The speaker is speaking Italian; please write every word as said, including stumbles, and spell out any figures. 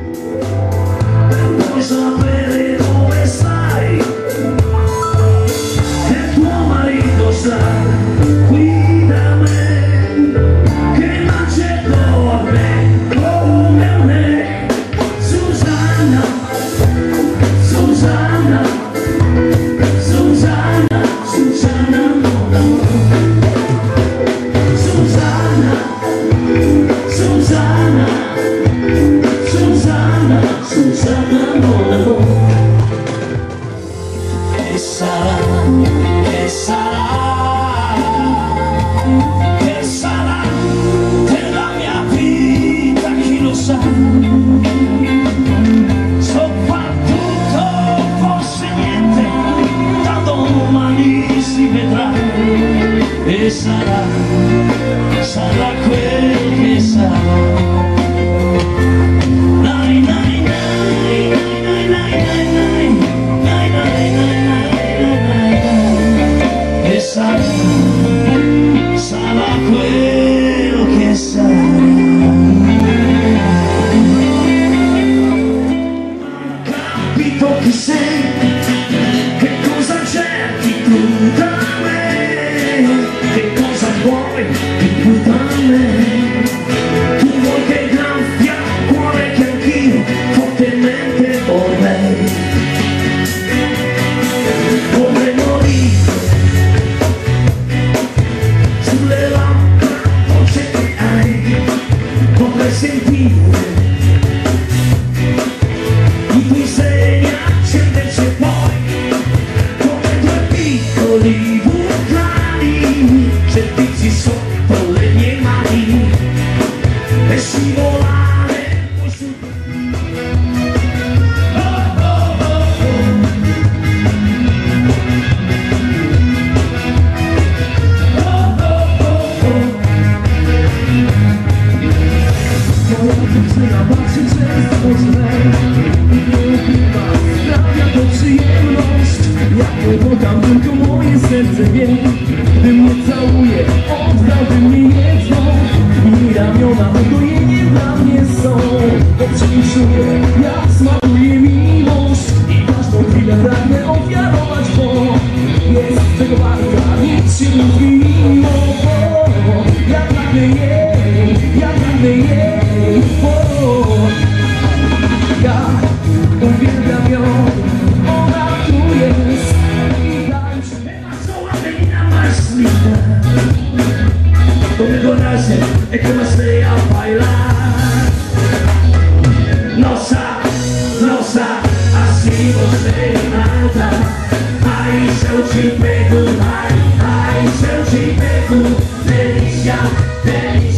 Vuoi sapere dove stai? Che tuo marito sta qui da me, che non c'è dove come me. Susanna, Susanna, Susanna, Susanna, mon amour. Susanna, Susanna, Susanna, Susanna, mon amour. E sarà, e sarà, e sarà della mia vita, chi lo sa. Soprattutto forse niente, da domani si vedrà. E sarà, sarà quel che sarà. Nai, nai, nai, nai, nai, nai, nai, nai, nai, nai, nai. E sarà, sarà quel che sarà. Capito chi sei, che cosa cerchi tu da me, che cosa vuoi tu da me. Tu vuoi che gonfia il cuore che anch'io fortemente vorrei. Vorrei morire sulle labbra dolce che hai, vorrei sentire i tuoi segni accendersi e poi come due piccoli vulcani sentirsi sotto le mie mani e scivolare poi su. Oh, oh, oh, oh. Oh, oh, oh, oh. Moja dziewczyna patrzy często w źle i nie ukrywa, sprawia to przyjemność. Jak ją kocham, tylko moje serce wie. Gdy mnie całuje, oddałby mnie jedno. I ramiona ukojenie dla mnie są. Bo czuję, jak smakuje miłość. I każdą chwilę pragnę ofiarować, bo jest tego warta, nic się nie zmieniło. Ja pragnę jej, ja pragnę jej, o, ja uwielbiam ją, ona tu jest i tańczy. Sola menina más linda, donde conoce es que me sé a bailar. Nossa, nossa, assim você mata. Ai, se eu te pego, ai, ai, se eu te pego, delícia, delícia.